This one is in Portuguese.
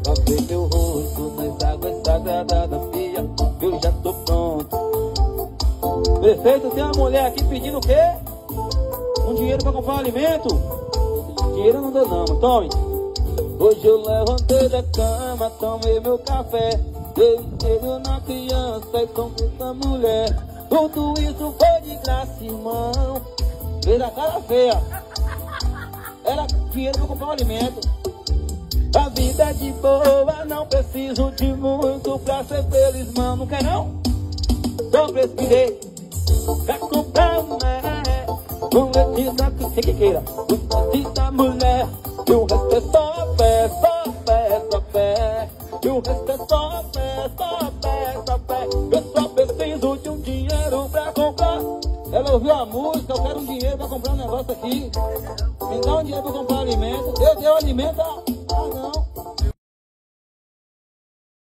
Pra ver meu rosto nas águas sagradas da pia, eu já tô pronto. Prefeito, tem uma mulher aqui pedindo o quê? Um dinheiro pra comprar um alimento? Dinheiro eu não dou não, tome. Hoje eu levantei da cama, tomei meu café, dei dinheiro na criança e comprei essa mulher. Tudo isso foi de graça, irmão. Fez a cara feia. Era dinheiro pra comprar um alimento. A vida é de boa, não preciso de muito pra ser feliz, mano. Não quer não? Só respirei pra comprar mulher. Um letista que você que queira, um letista mulher. E o resto é só fé, só fé, só fé. E o resto é só fé, só fé, só fé. Eu só preciso de um dinheiro pra comprar. Ela ouviu a música, eu quero um dinheiro pra comprar um negócio aqui. Me dá um dinheiro pra comprar alimento. Eu dei o alimento, ó.